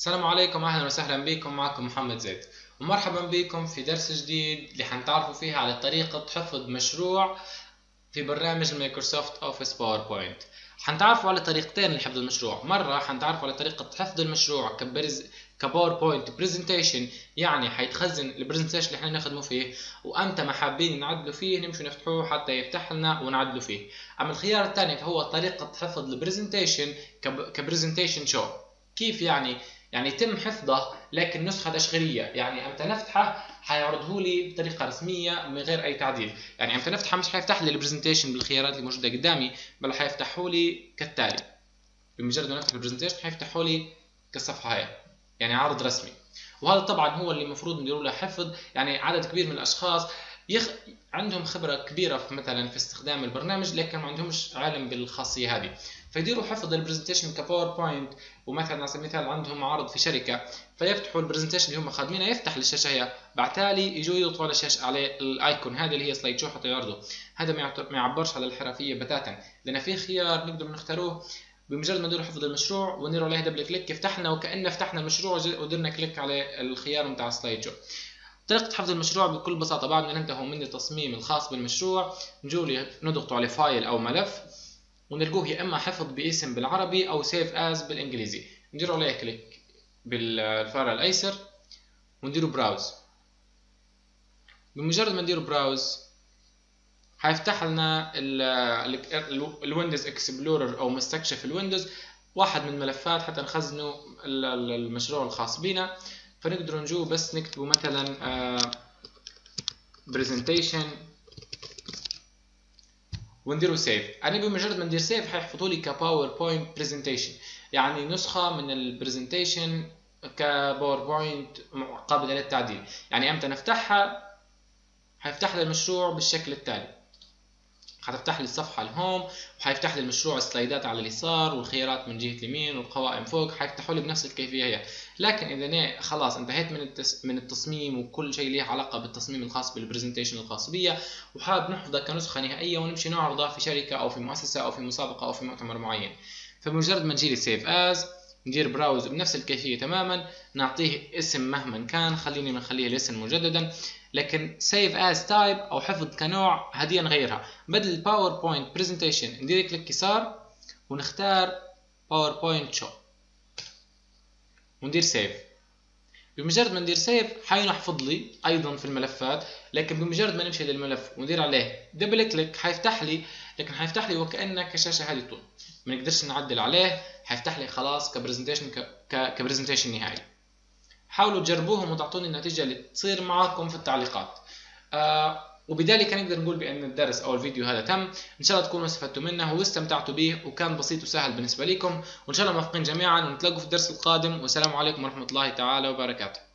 السلام عليكم، اهلا وسهلا بكم. معكم محمد زيد، ومرحبا بكم في درس جديد اللي حنتعرفوا فيه على طريقة حفظ مشروع في برنامج مايكروسوفت اوفيس باوربوينت. حنتعرفوا على طريقتين لحفظ المشروع. مرة حنتعرفوا على طريقة حفظ المشروع كباوربوينت برزنتيشن، يعني حيتخزن البرزنتيشن اللي احنا نخدمه فيه، وامتى ما حابين نعدلوا فيه نمشي نفتحوه حتى يفتح لنا ونعدلوا فيه. اما الخيار الثاني فهو طريقة حفظ البرزنتيشن كبرزنتيشن شو. كيف يعني يتم حفظه لكن نسخة تشغيلية، يعني امتى نفتحه حيعرضه لي بطريقة رسمية من غير اي تعديل. يعني امتى نفتحه مش حيفتح لي البرزنتيشن بالخيارات اللي موجودة قدامي، بل حيفتحه لي كالتالي. بمجرد ما نفتح البرزنتيشن حيفتحه لي كالصفحة هاي، يعني عرض رسمي. وهذا طبعا هو اللي المفروض نديروا له حفظ. يعني عدد كبير من الاشخاص عندهم خبرة كبيرة في استخدام البرنامج، لكن ما عندهمش علم بالخاصية هذه، فيديروا حفظ البرزنتيشن كباوربوينت. ومثلا على سبيل المثال عندهم عرض في شركة، فيفتحوا البرزنتيشن اللي هم خادمينها، يفتح الشاشة هي، بعتالي يجوا يضغطوا على الشاشة على الايكون هذا اللي هي سلايد شو حتى يعرضوا. هذا ما يعبرش على الحرفية بتاتا، لان في خيار نقدر نختاروه. بمجرد ما ندير حفظ المشروع وندير عليه دبل كليك يفتح لنا وكأنه فتحنا المشروع ودرنا كليك على الخيار بتاع سلايد شو. طريقة حفظ المشروع بكل بساطة، بعد ما ننتهي من التصميم الخاص بالمشروع نجوا نضغطوا على فايل أو ملف، ونلقوه يا إما حفظ باسم بالعربي أو سيف أز بالإنجليزي. نديروا عليه كليك بالفار الأيسر ونديروا براوز. بمجرد ما نديروا براوز هيفتح لنا الويندوز اكسبلورر أو مستكشف الويندوز، واحد من الملفات حتى نخزنوا المشروع الخاص بنا. فنقدر نجوا بس نكتبوا مثلا presentation ونديروا سيف. يعني بمجرد ما ندير سيف حيحفظوا لي كباوربوينت برزنتيشن، يعني نسخة من البرزنتيشن كباوربوينت قابلة للتعديل. يعني امتى نفتحها حيفتح لي المشروع بالشكل التالي. حتفتح لي الصفحة الهوم، وحيفتح لي المشروع السلايدات على اليسار والخيارات من جهة اليمين والقوائم فوق، حيفتحوا لي بنفس الكيفية هي. لكن إذا أنا خلاص انتهيت من التصميم وكل شيء له علاقة بالتصميم الخاص بالبرزنتيشن الخاص بي، وحاب نحفظها كنسخة نهائية ونمشي نعرضها في شركة أو في مؤسسة أو في مسابقة أو في مؤتمر معين، فبمجرد ما نجي سيف از ندير براوز بنفس الكيفية تماما، نعطيه اسم مهما كان، خليني نخليه الاسم مجددا، لكن سيف از تايب او حفظ كنوع هدية نغيرها. بدل الباوربوينت برزنتيشن ندير كليك يسار ونختار باوربوينت شو وندير سيف. بمجرد ما ندير سيف حينحفظ لي ايضا في الملفات، لكن بمجرد ما نمشي للملف وندير عليه دبل كليك حيفتح لي، لكن حيفتح لي وكأنه كشاشة هذه طول، ما نقدرش نعدل عليه، حيفتح لي خلاص كبرزنتيشن نهائي. حاولوا تجربوهم وتعطوني النتيجة اللي تصير معاكم في التعليقات. وبذلك نقدر نقول بأن الدرس أو الفيديو هذا تم. إن شاء الله تكونوا استفدتوا منه واستمتعتوا به وكان بسيط وسهل بالنسبة لكم، وإن شاء الله موفقين جميعا، ونتلاقوا في الدرس القادم. والسلام عليكم ورحمة الله تعالى وبركاته.